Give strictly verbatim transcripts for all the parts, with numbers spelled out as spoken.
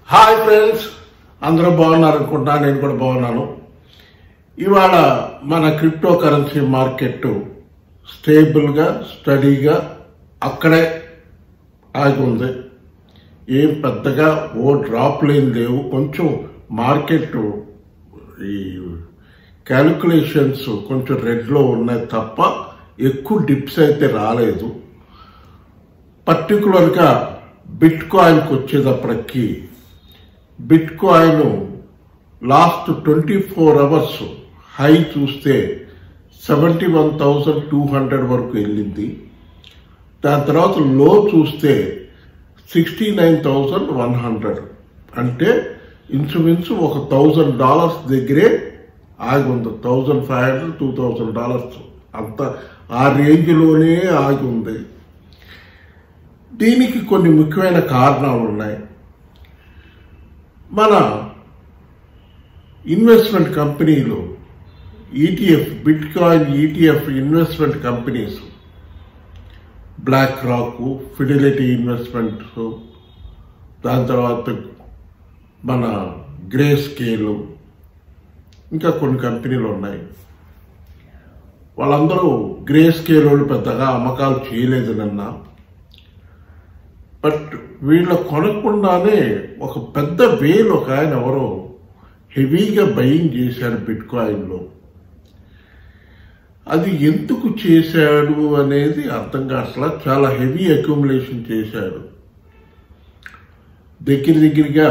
Hi friends, అందరూ బాగున్నారు అనుకుంటా. నేను కూడా బాగున్నాను. ఇవాళ మన క్రిప్టో కరెన్సీ మార్కెట్ స్టేబుల్గా స్టడీగా అక్కడే ఆగి ఉంది. ఏం పెద్దగా ఓ డ్రాప్ లేని లేవు. కొంచెం మార్కెట్ ఈ క్యాలిక్యులేషన్స్ కొంచెం రెడ్లో ఉన్నాయి తప్ప ఎక్కువ డిప్స్ అయితే రాలేదు. పర్టికులర్గా బిట్ కాయిన్కి వచ్చేటప్పటికి bitcoin last twenty four hours high చూస్తే seventy one thousand two hundred వరకు వెళ్ళింది. దాని తర్వాత లో చూస్తే sixty nine thousand one hundred అంటే ఇంచుమించు ఒక థౌజండ్ డాలర్స్ దగ్గరే ఆగి ఉంది. Thousand five hundred two thousand dollars అంత ఆ రేంజ్లోనే ఆగి ఉంది. దీనికి కొన్ని ముఖ్యమైన కారణాలు ఉన్నాయి. మన ఇన్వెస్ట్మెంట్ కంపెనీలు ETF bitcoin ETF investment companies BlackRock, Fidelity Investments, దాని తర్వాత మన గ్రే స్కేల్, ఇంకా కొన్ని కంపెనీలు ఉన్నాయి. వాళ్ళందరూ గ్రే స్కేల్ వాళ్ళు పెద్దగా అమ్మకాలు చేయలేదు నిన్న. బట్ వీళ్ళ కొనకుండానే ఒక పెద్ద వేలు ఒక ఆయన ఎవరో హెవీగా బయింగ్ చేశాడు బిట్ కాయిన్లో. అది ఎందుకు చేశాడు అనేది అర్థం కావట్లా. చాలా హెవీ అక్యుములేషన్ చేశాడు. దగ్గర దగ్గరగా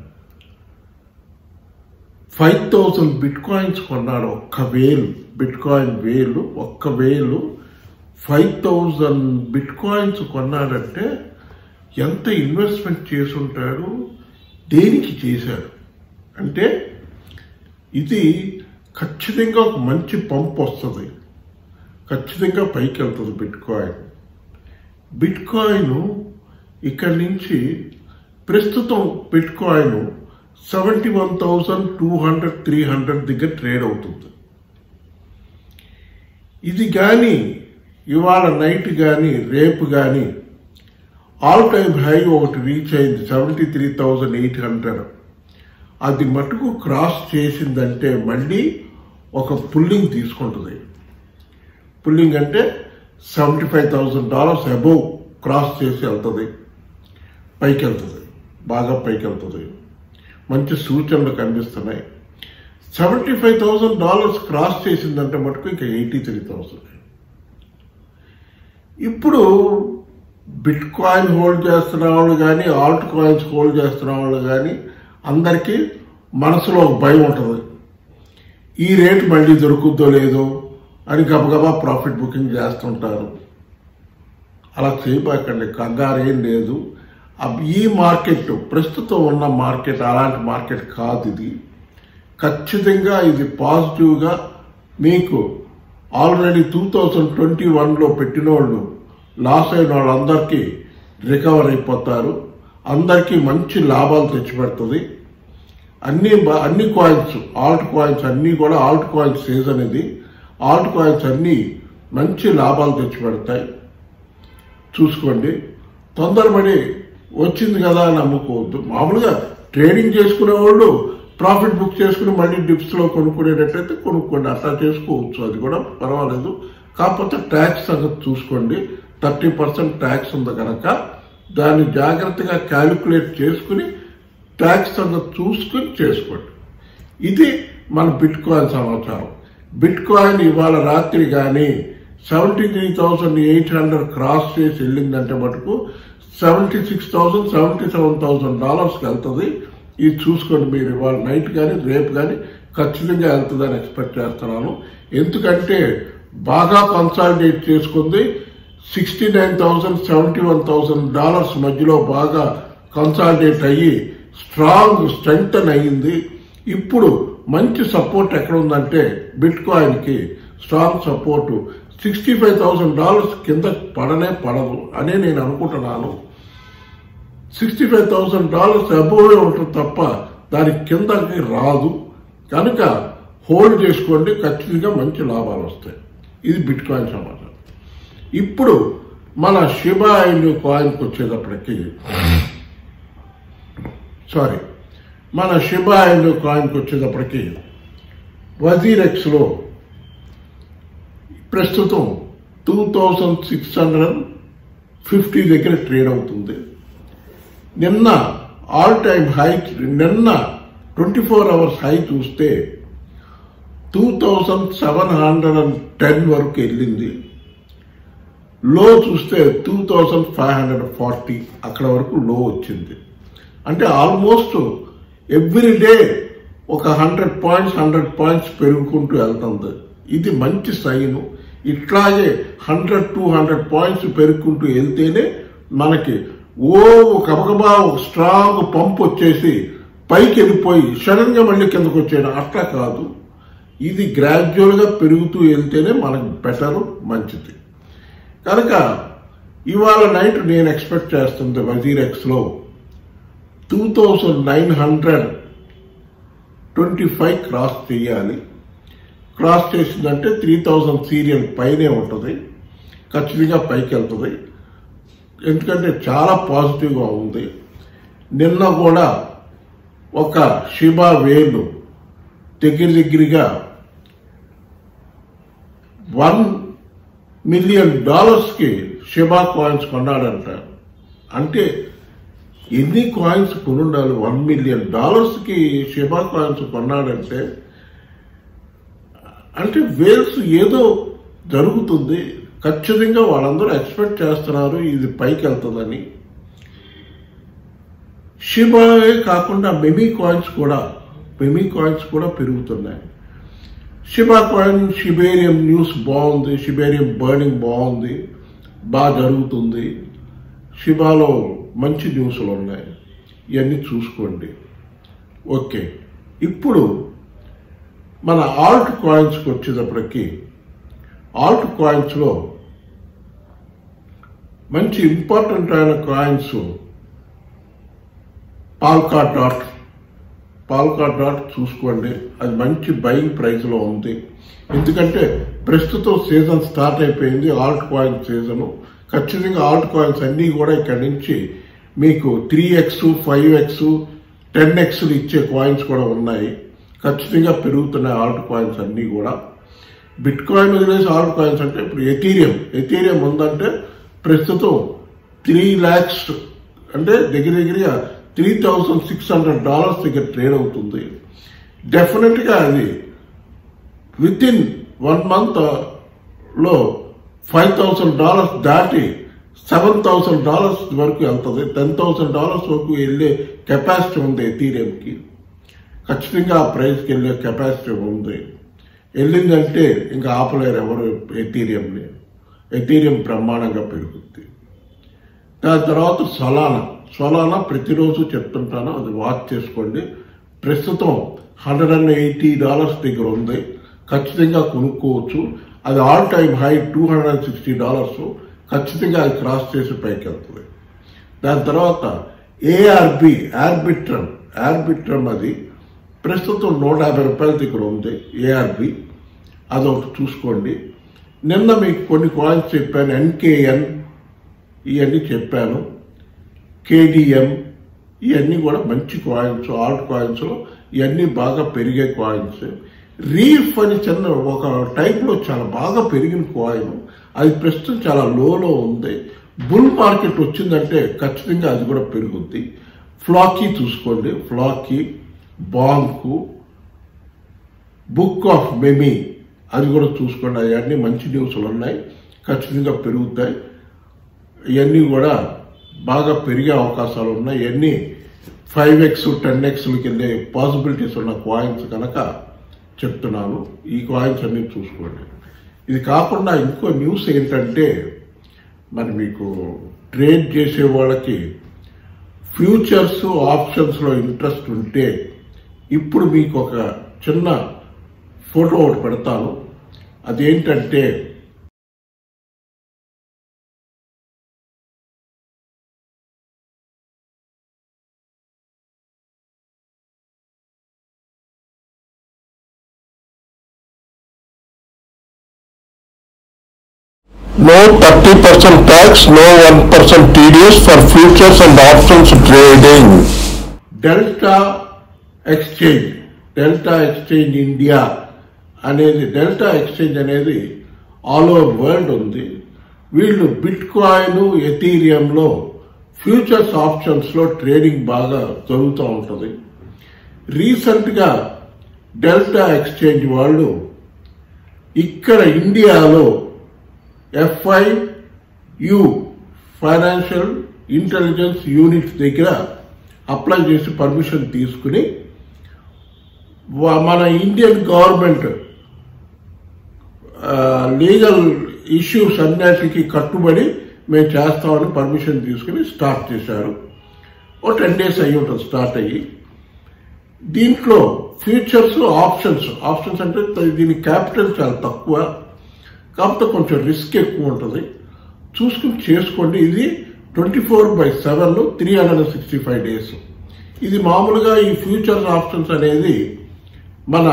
ఫైవ్ థౌజండ్ బిట్ కాయిన్స్ కొన్నాడు. ఒక్క వేలు బిట్ కాయిన్ వేలు ఒక్క వేలు ఫైవ్ థౌజండ్ బిట్ కాయిన్స్ కొన్నాడంటే ఎంత ఇన్వెస్ట్మెంట్ చేసుంటాడు, దేనికి చేశాడు అంటే ఇది ఖచ్చితంగా ఒక మంచి పంప్ వస్తుంది, ఖచ్చితంగా పైకి వెళ్తుంది బిట్ కాయిన్. బిట్ కాయిన్ ఇక్కడి నుంచి ప్రస్తుతం bitcoin seventy one thousand two hundred three hundred దగ్గర ట్రేడ్ అవుతుంది. ఇది కానీ ఇవాళ నైట్ కానీ రేపు కానీ ఆల్ టైమ్ హై ఒకటి రీచ్ అయింది seventy three thousand eight hundred. అది మటుకు క్రాస్ చేసిందంటే మళ్ళీ ఒక పుల్లింగ్ తీసుకుంటుంది. పుల్లింగ్ అంటే seventy five thousand dollars above cross చేసి వెళ్తుంది, పైకి వెళ్తుంది, బాగా పైకి వెళ్తుంది. మంచి సూచనలు కనిపిస్తున్నాయి. Seventy five thousand dollars cross చేసిందంటే మటుకు ఇంకా ఎయిటీ త్రీ థౌజండ్. ఇప్పుడు బిట్ కాయిన్ హోల్డ్ చేస్తున్న వాళ్ళు కానీ ఆల్ట్ కాయిన్స్ హోల్డ్ చేస్తున్న వాళ్ళు కానీ అందరికీ మనసులో ఒక భయం ఉంటుంది. ఈ రేటు మళ్ళీ దొరుకుద్దో లేదో అని గబగబా ప్రాఫిట్ బుకింగ్ చేస్తుంటారు. అలా చేయబాకండి, కంగారు ఏం లేదు. ఈ మార్కెట్ ప్రస్తుతం ఉన్న మార్కెట్ అలాంటి మార్కెట్ కాదు. ఇది ఖచ్చితంగా ఇది పాజిటివ్గా మీకు ఆల్రెడీ టూ థౌజండ్ ట్వంటీ వన్లో పెట్టిన వాళ్ళు లాస్ అయిన వాళ్ళందరికీ రికవర్ అయిపోతారు. అందరికీ మంచి లాభాలు తెచ్చిపెడుతుంది. అన్ని అన్ని కాయిన్స్ ఆల్ట్ కాయిన్స్ అన్నీ కూడా ఆల్ట్ కాయిన్స్ సీజన్ ఇది. ఆల్ట్ కాయిన్స్ అన్నీ మంచి లాభాలు తెచ్చిపెడతాయి. చూసుకోండి, తొందరపడి వచ్చింది కదా అని నమ్ముకోవద్దు. మామూలుగా ట్రేడింగ్ చేసుకునే వాళ్ళు ప్రాఫిట్ బుక్ చేసుకుని మళ్ళీ డిప్స్లో కొనుక్కునేటట్టయితే కొనుక్కోండి, అట్లా చేసుకోవచ్చు, అది కూడా పర్వాలేదు. కాకపోతే ట్యాక్స్ సంగతి చూసుకోండి. థర్టీ పర్సెంట్ ట్యాక్స్ ఉంది కనుక దాన్ని జాగ్రత్తగా క్యాలిక్యులేట్ చేసుకుని ట్యాక్స్ సంగతి చూసుకుని చేసుకోండి. ఇది మన బిట్ కాయిన్ సమాచారం. బిట్ కాయిన్ ఇవాళ రాత్రి కానీ seventy three thousand eight hundred cross చేసి వెళ్ళిందంటే మటుకు seventy six thousand seventy seven thousand డాలర్స్కి వెళ్తుంది. ఇది చూసుకోండి మీరు. ఇవాళ నైట్ కానీ రేపు కానీ ఖచ్చితంగా వెళ్తుందని ఎక్స్పెక్ట్ చేస్తున్నాను. ఎందుకంటే బాగా కన్సాలిడేట్ చేసుకుంది. Sixty nine thousand seventy one thousand dollars మధ్యలో బాగా కన్సాలిడేట్ అయ్యి స్ట్రాంగ్ స్ట్రెంగ్త్ అయ్యింది. ఇప్పుడు మంచి సపోర్ట్ ఎక్కడ ఉందంటే బిట్ కాయిన్కి strong support sixty five thousand dollars కింద పడనే పడదు అనే నేను అనుకుంటున్నాను. సిక్స్టీ ఫైవ్ థౌజండ్ డాలర్స్ అబోవే ఉంటుంది తప్ప దాని కిందకి రాదు కనుక హోల్డ్ చేసుకోండి, ఖచ్చితంగా మంచి లాభాలు వస్తాయి. ఇది బిట్ కాయిన్ సమాచారం. ఇప్పుడు మన షిబా ఇను కాయిన్కి వచ్చేటప్పటికి సారీ మన షిబా ఇను కాయిన్కి వచ్చేటప్పటికి వజీరెక్స్లో ప్రస్తుతం two thousand six hundred fifty దగ్గర ట్రేడ్ అవుతుంది. నిన్న ఆల్ టైమ్ హై, నిన్న ట్వంటీ ఫోర్ అవర్స్ హై చూస్తే two thousand seven hundred and ten వరకు వెళ్ళింది. లో చూస్తే two thousand five hundred forty అక్కడ వరకు లో వచ్చింది. అంటే ఆల్మోస్ట్ ఎవ్రీ డే ఒక హండ్రెడ్ పాయింట్స్ హండ్రెడ్ పాయింట్స్ పెరుగుకుంటూ వెళ్తుంది. ఇది మంచి సైను. ఇట్లాగే హండ్రెడ్ టూ హండ్రెడ్ పాయింట్స్ పెరుగుకుంటూ వెళ్తేనే మనకి ఓ గబగబా ఒక స్ట్రాంగ్ పంప్ వచ్చేసి పైకి వెళ్ళిపోయి సడన్ గా మళ్ళీ కిందకు వచ్చేయడం అట్లా కాదు. ఇది గ్రాడ్యువల్ గా పెరుగుతూ వెళ్తేనే మనకు బెటర్, మంచిది. కనుక ఇవాళ నైట్ నేను ఎక్స్పెక్ట్ చేస్తుంది వజీరెక్స్ లో two thousand nine hundred twenty five cross చేయాలి. క్రాస్ చేసిందంటే త్రీ థౌజండ్ సీరియల్ పైనే ఉంటుంది, ఖచ్చితంగా పైకి వెళ్తుంది. ఎందుకంటే చాలా పాజిటివ్గా ఉంది. నిన్న కూడా ఒక షిబా వేలు దగ్గర దగ్గరగా వన్ మిలియన్ డాలర్స్కి షిబా కాయిన్స్ కొన్నాడంట. అంటే ఎన్ని కాయిన్స్ కొనుండాలి? వన్ మిలియన్ డాలర్స్కి షిబా కాయిన్స్ కొన్నాడంటే అంటే వేల్స్ ఏదో జరుగుతుంది. ఖచ్చితంగా వాళ్ళందరూ ఎక్స్పెక్ట్ చేస్తున్నారు ఇది పైకి వెళ్తుందని. షిబాయే కాకుండా మెమీ కాయిన్స్ కూడా మెమీ కాయిన్స్ కూడా పెరుగుతున్నాయి. షిబా కాయిన్ షిబేరియం న్యూస్ బాగుంది, షిబేరియం బర్నింగ్ బాగుంది, బాగా జరుగుతుంది. షిబాలో మంచి న్యూస్లు ఉన్నాయి, ఇవన్నీ చూసుకోండి. ఓకే, ఇప్పుడు మన ఆల్ట్ కాయిన్స్కి వచ్చేటప్పటికి ఆల్ట్ కాయిన్స్లో మంచి ఇంపార్టెంట్ అయిన coins Polkadot Polkadot చూసుకోండి. అది మంచి బయింగ్ ప్రైస్లో ఉంది. ఎందుకంటే ప్రస్తుతం సీజన్ స్టార్ట్ అయిపోయింది, ఆల్ట్ కాయిన్ సీజను. ఖచ్చితంగా ఆల్ట్ కాయిన్స్ అన్నీ కూడా ఇక్కడ నుంచి మీకు three X five X ten ఎక్స్లు ఇచ్చే కాయిన్స్ కూడా ఉన్నాయి. ఖచ్చితంగా పెరుగుతున్నాయి ఆల్ట్ కాయిన్స్ అన్నీ కూడా. బిట్ కాయిన్ వదిలేసి ఆల్ట్ కాయిన్స్ అంటే ఇప్పుడు ఎథీరియం ఎథీరియం ఉందంటే ప్రస్తుతం త్రీ ల్యాక్స్ అంటే దగ్గర దగ్గరగా three thousand six hundred dollars దగ్గర ట్రేడ్ అవుతుంది. డెఫినెట్గా అది విత్ ఇన్ వన్ మంత్ లో ఫైవ్ థౌసండ్ డాలర్స్ దాటి సెవెన్ థౌసండ్ డాలర్స్ వరకు వెళ్తుంది. టెన్ థౌసండ్ డాలర్స్ వరకు వెళ్ళే కెపాసిటీ ఉంది ఎథీరియంకి. ఖచ్చితంగా ఆ ప్రైస్కి వెళ్ళే కెపాసిటీ ఉంది. వెళ్ళిందంటే ఇంకా ఆపలేరు ఎవరు ఎథీరియంని. ఎథీరియం బ్రహ్మాండంగా పెరుగుద్ది. దాని తర్వాత సొలానా సొలానా ప్రతిరోజు చెప్తుంటాను, అది వాచ్ చేసుకోండి. ప్రస్తుతం హండ్రెడ్ అండ్ ఎయిటీ డాలర్స్ దగ్గర ఉంది, ఖచ్చితంగా కొనుక్కోవచ్చు. అది all time high two hundred and sixty dollars. ఖచ్చితంగా అది క్రాస్ చేసి పైకి వెళ్తుంది. దాని తర్వాత ఏఆర్బి ఆర్బిట్రమ్ ఆర్బిట్రమ్ అది ప్రస్తుతం నూట యాభై రూపాయల దగ్గర ఉంది. ఏఆర్బి అదొకటి చూసుకోండి. నిన్న మీకు కొన్ని కాయిన్స్ చెప్పాను, ఎన్కేఎన్ ఇవన్నీ చెప్పాను, కేడిఎం ఇవన్నీ కూడా మంచి కాయిన్స్. ఆల్ట్ కాయిన్స్లో ఇవన్నీ బాగా పెరిగే కాయిన్స్. రీఫ్ అని చిన్న ఒక టైప్లో చాలా బాగా పెరిగిన కాయిన్, అది ప్రస్తుతం చాలా లోలో ఉంది. బుల్ మార్కెట్ వచ్చిందంటే ఖచ్చితంగా అది కూడా పెరుగుద్ది. ఫ్లాకీ చూసుకోండి, Floki, Bonk, book of meme అది కూడా చూసుకోండి. అవన్నీ మంచి న్యూస్లు ఉన్నాయి, ఖచ్చితంగా పెరుగుతాయి. ఇవన్నీ కూడా బాగా పెరిగే అవకాశాలు ఉన్నాయి. ఇవన్నీ ఫైవ్ ఎక్స్ టెన్ ఎక్స్లకి వెళ్ళే పాసిబిలిటీస్ ఉన్న కాయిన్స్ కనుక చెప్తున్నాను. ఈ కాయిన్స్ అన్ని చూసుకోండి. ఇది కాకుండా ఇంకో న్యూస్ ఏంటంటే, మరి మీకు ట్రేడ్ చేసే వాళ్ళకి ఫ్యూచర్స్ ఆప్షన్స్లో ఇంట్రెస్ట్ ఉంటే ఇప్పుడు మీకు ఒక చిన్న ఫోటో ఒకటి పెడతాను. అదేంటంటే No thirty percent tax, no one percent T D S for futures and options trading. Delta Exchange Delta Exchange India అనేది డెల్టా ఎక్స్చేంజ్ అనేది ఆల్ ఓవర్ వరల్డ్ ఉంది. వీళ్ళు బిట్ కాయిన్, ఎథీరియంలో ఫ్యూచర్స్ ఆప్షన్స్ లో ట్రేడింగ్ బాగా జరుగుతూ ఉంటుంది. రీసెంట్ గా డెల్టా ఎక్స్చేంజ్ వాళ్ళు ఇక్కడ ఇండియాలో ఎఫ్ఐయు ఫైనాన్షియల్ ఇంటెలిజెన్స్ యూనిట్ దగ్గర అప్లై చేసి పర్మిషన్ తీసుకుని మన ఇండియన్ గవర్నమెంట్ లీగల్ ఇష్యూస్ అన్నిటికీ కట్టుబడి మేము చేస్తామని పర్మిషన్ తీసుకుని స్టార్ట్ చేశారు. ఓ టెన్ డేస్ అయ్యి ఉంటుంది స్టార్ట్ అయ్యి. దీంట్లో ఫ్యూచర్స్ ఆప్షన్స్ ఆప్షన్స్ అంటే దీని క్యాపిటల్ చాలా తక్కువ, కాకపోతే కొంచెం రిస్క్ ఎక్కువ ఉంటుంది. చూసుకుని చేసుకోండి. ఇది twenty four by seven three hundred sixty five days. ఇది మామూలుగా ఈ ఫ్యూచర్స్ ఆప్షన్స్ అనేది మన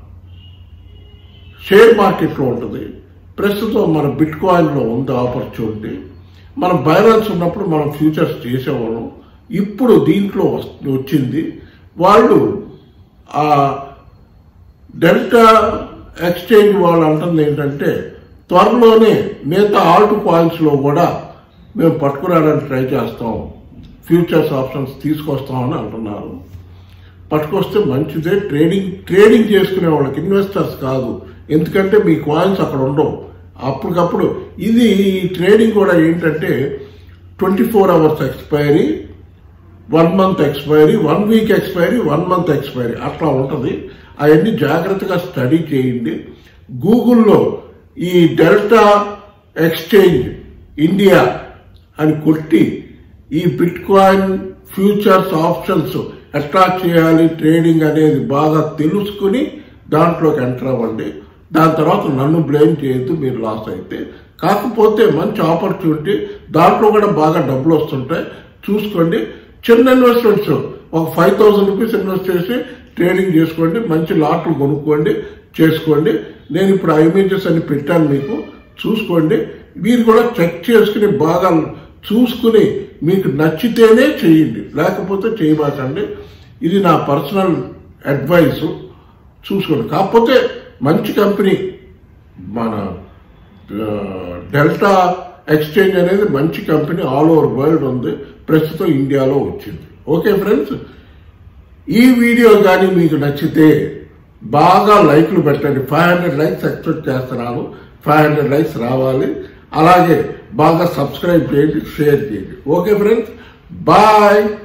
షేర్ మార్కెట్లో ఉంటుంది. ప్రస్తుతం మన బిట్ కాయిన్లో ఉంది ఆపర్చునిటీ. మన బైనాన్స్ ఉన్నప్పుడు మనం ఫ్యూచర్స్ చేసేవాళ్ళం. ఇప్పుడు దీంట్లో వచ్చింది. వాళ్ళు ఆ డెల్టా ఎక్స్చేంజ్ వాళ్ళు అంటుంది ఏంటంటే త్వరలోనే మిగతా ఆల్ట్ కాయిన్స్లో కూడా మేము పట్టుకురావడానికి ట్రై చేస్తాం, ఫ్యూచర్స్ ఆప్షన్స్ తీసుకొస్తామని అంటున్నారు. పట్టుకొస్తే మంచిదే. ట్రేడింగ్ ట్రేడింగ్ చేసుకునే వాళ్ళకి, ఇన్వెస్టర్స్ కాదు. ఎందుకంటే మీ కాయిన్స్ అక్కడ ఉండవు అప్పటికప్పుడు. ఇది ట్రేడింగ్ కూడా ఏంటంటే twenty four hours expiry, one month expiry, one week expiry, one month expiry అట్లా ఉంటుంది. అవన్నీ జాగ్రత్తగా స్టడీ చేయండి. గూగుల్లో ఈ డెల్టా ఎక్స్చేంజ్ ఇండియా అని కొట్టి ఈ బిట్ కాయిన్ ఫ్యూచర్స్ ఆప్షన్స్ ఎట్లా చేయాలి ట్రేడింగ్ అనేది బాగా తెలుసుకుని దాంట్లోకి ఎంటర్ అవ్వండి. దాని తర్వాత నన్ను బ్లేమ్ చేయొద్దు మీరు లాస్ అయితే. కాకపోతే మంచి ఆపర్చునిటీ, దాంట్లో కూడా బాగా డబ్బులు వస్తుంటాయి. చూసుకోండి. చిన్న ఇన్వెస్ట్మెంట్స్ ఒక ఫైవ్ థౌసండ్ రూపీస్ ఇన్వెస్ట్ చేసి ట్రేడింగ్ చేసుకోండి. మంచి లాట్లు కొనుక్కోండి, చేసుకోండి. నేను ఇప్పుడు ఆ ఇమేజెస్ అన్ని పెట్టాను మీకు, చూసుకోండి. మీరు కూడా చెక్ చేసుకుని బాగా చూసుకుని మీకు నచ్చితేనే చేయండి, లేకపోతే చేయబాకండి. ఇది నా పర్సనల్ అడ్వైస్. చూసుకోండి. కాకపోతే మంచి కంపెనీ మన డెల్టా ఎక్స్చేంజ్ అనేది మంచి కంపెనీ, ఆల్ ఓవర్ వరల్డ్ ఉంది. ప్రస్తుతం ఇండియాలో వచ్చింది. ఓకే ఫ్రెండ్స్, ఈ వీడియో కానీ మీకు నచ్చితే బాగా లైక్లు పెట్టండి. ఫైవ్ హండ్రెడ్ లైక్స్ ఎక్స్పెక్ట్ చేస్తున్నాను. ఫైవ్ హండ్రెడ్ లైక్స్ రావాలి. అలాగే బాగా సబ్స్క్రైబ్ చేయండి, షేర్ చేయండి. Okay friends, bye.